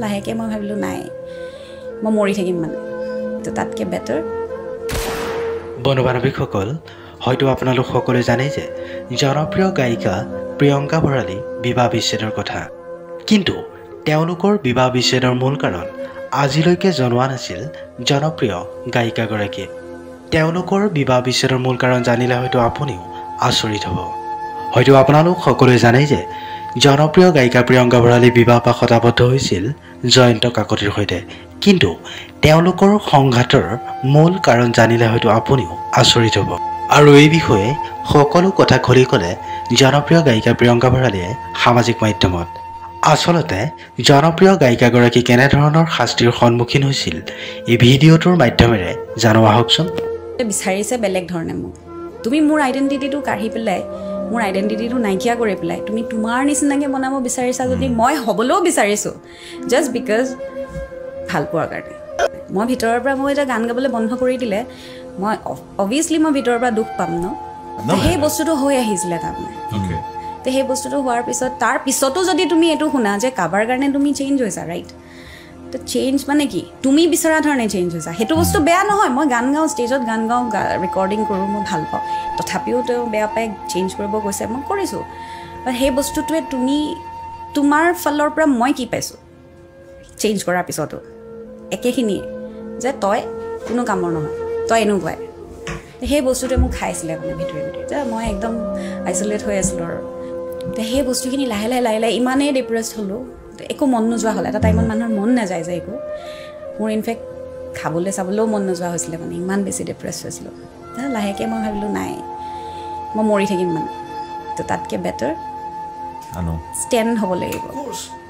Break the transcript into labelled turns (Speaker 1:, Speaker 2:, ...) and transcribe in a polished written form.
Speaker 1: লাহেকে মই ভাবিলোঁ নাই মই মৰি থাকিম মানে তো তাতকৈ বেটাৰ
Speaker 2: বন্ধু-বান্ধৱীসকল হয়তো আপোনালোক সকলোৱে জানে যে জনপ্ৰিয় গায়িকা প্ৰিয়ংকা ভৰালী বিবাহ বিচ্ছেদৰ কথা কিন্তু তেওঁলোকৰ বিবাহ বিচ্ছেদৰ মূল কাৰণ আজিলৈকে জনোৱা নাছিল জনপ্ৰিয় গায়িকাগৰাকীয়ে তেওঁলোকৰ বিবাহ বিচ্ছেদৰ মূল কাৰণ জানিলে হয়তো আপুনিও আচৰিত হ'ব হয়তো আপোনালোক সকলোৱে জানে যে জনপ্ৰিয় গায়িকা প্ৰিয়ংকা ভৰালী বিবাহ পাশত আবদ্ধ হৈছিল জয়ন্ত কাকতিৰ সৈতে কিন্তু তেওঁলোকৰ সংঘাতৰ মূল কাৰণ জানিলে হয়তো আপুনিও আচৰিত হ'ব আৰু এই বিষয়ে সকলো কথা খুলি ক'লে জনপ্ৰিয় গায়িকা প্ৰিয়ংকা ভৰালীয়ে সামাজিক মাধ্যমত আচলতে জনপ্ৰিয় গায়িকাগৰাকী কেনেধৰণৰ শাস্তিৰ সন্মুখীন হৈছিল এই ভিডিঅ'টোৰ মাধ্যমেৰে জানোৱা হওকচোন
Speaker 1: বিচাৰিছে বেলেগ ধৰণে মোক তুমি মোৰ আইডেণ্টিটিটো কাঢ়ি পেলাই মোৰ আইডেণ্টিটিটো নাইকিয়া কৰি পেলাই তুমি তোমাৰ নিচিনাকৈ বনাব বিচাৰিছা যদি মই হ'বলৈও বিচাৰিছোঁ জাষ্ট বিকজ ভাল পোৱাৰ কাৰণে মই ভিতৰৰ পৰা মই এটা গান গাবলৈ বন্ধ কৰি দিলে মই অবভিয়াছলি মই ভিতৰৰ পৰা দুখ পাম ন সেই বস্তুটো হৈ আহিছিলে তাৰমানে তো সেই বস্তুটো হোৱাৰ পিছত তাৰ পিছতো যদি তুমি এইটো শুনা যে কাবাৰ কাৰণে তুমি চেঞ্জ হৈছা ৰাইট তো চেঞ্জ মানে কি তুমি বিচৰা ধৰণে চেঞ্জ হৈছা সেইটো বস্তু বেয়া নহয় মই গান গাওঁ ষ্টেজত গান গাওঁ ৰেকৰ্ডিং কৰোঁ মই ভাল পাওঁ তথাপিও তেওঁ বেয়া পাই চেঞ্জ কৰিব গৈছে মই কৰিছোঁ বাট সেই বস্তুটোৱে তুমি তোমাৰ ফালৰ পৰা মই কি পাইছোঁ চেঞ্জ কৰাৰ পিছতো একেখিনিয়ে যে তই কোনো কামৰ নহয় তই এনেকুৱাই সেই বস্তুটোৱে মোক খাইছিলে মানে ভিতৰে ভিতৰে যে মই একদম আইচলেট হৈ আছিলোঁ আৰু তো সেই বস্তুখিনি লাহে লাহে ইমানেই ডিপ্ৰেছড হ'লোঁ একো মন নোযোৱা হ'ল এটা টাইমত মানুহৰ মন নাযায় যে একো মোৰ ইনফেক্ট খাবলৈ চাবলৈও মন নোযোৱা হৈছিলে মানে ইমান বেছি ডিপ্ৰেছ হৈছিলোঁ লাহেকৈ মই ভাবিলোঁ নাই মই মৰি থাকিম মানে তো তাতকৈ বেটাৰ ষ্টেণ্ড হ'ব লাগিব